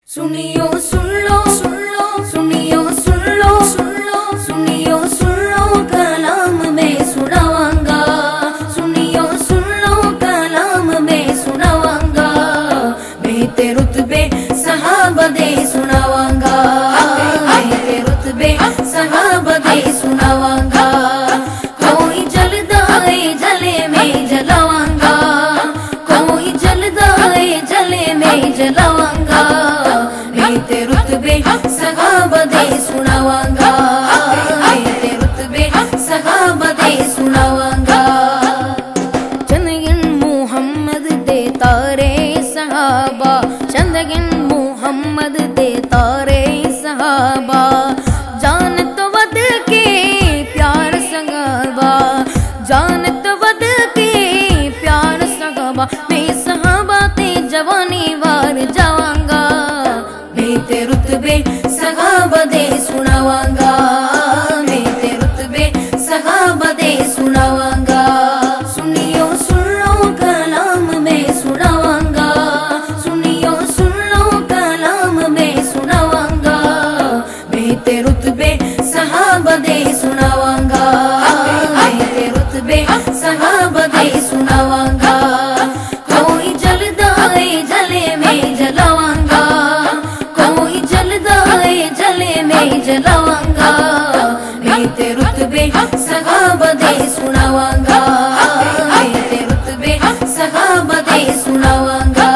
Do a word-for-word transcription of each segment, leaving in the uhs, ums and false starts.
सुनियो सुन लो सुन लो सुनियो सुन लो सुन लो सुनियो सुन लो कलाम में सुनावांगा। सुनियो सुन लो कलाम में सुनावांगा। बेहते रुतबे सहाबा दे सुनावांगा। बेहते रुतबे सहाबा दे सुनावांगा। कोई जलदा है जले में जलावांगा। कोई जलदा है जले में जलावांगा। बेहते रुतबे सहाबा दे सुनावांगा। बेहते रुतबे सहाबा दे सुनावांगा। चंदगिन मुहम्मद दे तारे सहाबा। चंदगिन मुहम्मद दे तारे सहाबा। जान तो वद के प्यार सहाबा। जान तो वद के प्यार सहाबा। मैं सहाबा ते जवानी वार जावांगा। बेहते रुतबे सहाबा दे सुनावांगा। बेहते रुतबे सहाबा दे सुनावांगा। सुनियो सुन लो कलाम में सुनावांगा। सुनियो सुन लो कलाम में सुनावांगा। बेहते रुतबे सहाबा दे सुनावांगा। बेहते रुतबे सहाबा दे सुनावांगा। कोई जलदा है जले में जलावांगा। कोई जलदा है जले में जलावांगा। बेहते रुतबे सहाबा दे सुनावांगा। बेहते रुतबे सहाबा दे सुनावांगा।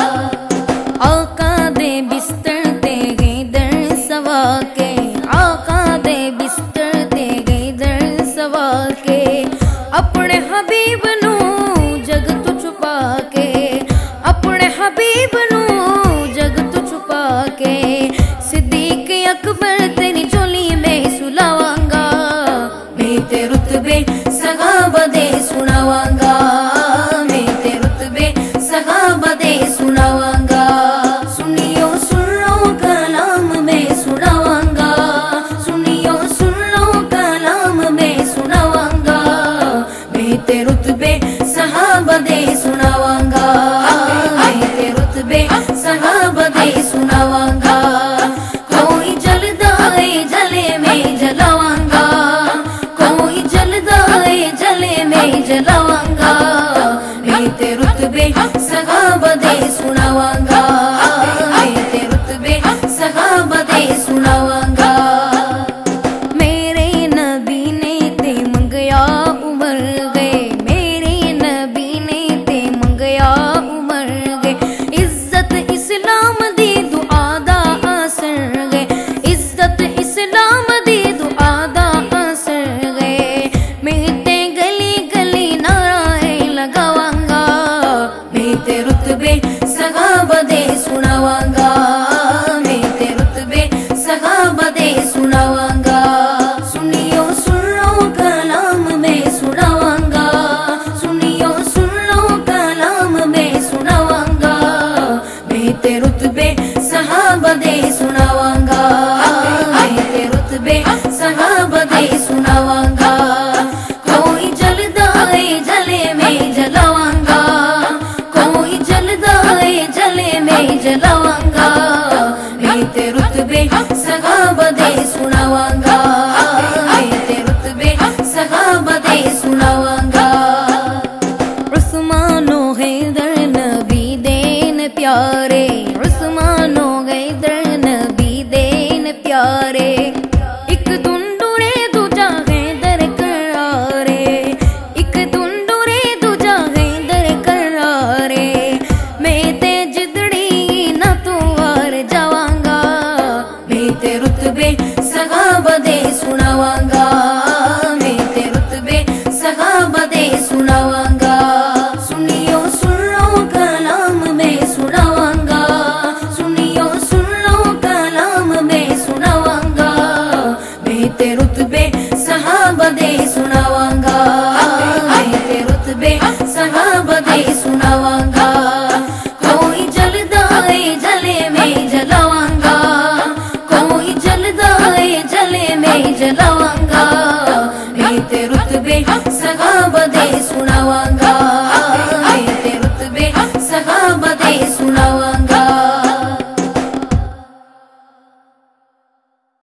आका दे बिस्तर ते गए दर सवा के। आका दे बिस्तर ते गए दर सवा के। अपने हबीब नू जग तू छुपा के। अपने हबीब नू जग तू छुपा के। सिद्दीक अकबर तेरी झोली में सुलावांगा। बेहते रुतबे सहाबा दे सुनावांगा। बेहते रुतबे सहाबा दे सुनावांगा। सुनियो सुन लो कलाम में सुनावांगा। सुनियो सुन लो कलाम में सुनावांगा। बेहते रुतबे सहाबा दे सुनावांगा। बेहते रुतबे सहाबा दे सुनावांगा। कोई जलदा है जले में जलावांगा। कोई जलदा है जले में जलावांगा। बेहते रुतबे सहाबा दे सुनावांगा। बेहते रुतबे सहाबा दे सुनावांगा। मेरे नबी ने ते मंगया उमर गए। मेरे नबी ने ते मंगया उमर गए। इज्जत इस्लाम दी दुआ दा असर गए। इज्जत इस्लाम दी दुआ दा असर गए। मैं ते गली गली नारे लगावांगा। बेहते रुतबे सहाबा दे सुनावांगा। बेहते रुतबे सहाबा दे सुनावांगा। सुनियो सुन लो कलाम में सुनावांगा। सुनियो सुन लो कलाम में सुनावांगा। बेहते रुतबे सहाबा दे सुनावांगा। बेहते रुतबे सहाबा दे सुनावांगा। कोई जलदा है जले में जलावांगा। कोई जलदा है जले में जलावांगा।